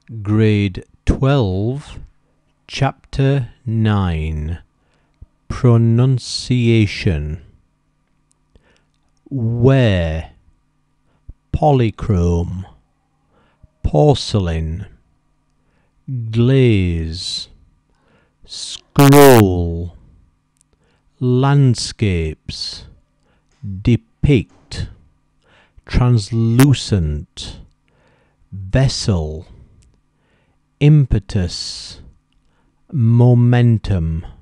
Grade 12, Chapter 9, Pronunciation. Ware, polychrome, porcelain, glaze, scroll, landscapes, depict, translucent, vessel, impetus, momentum.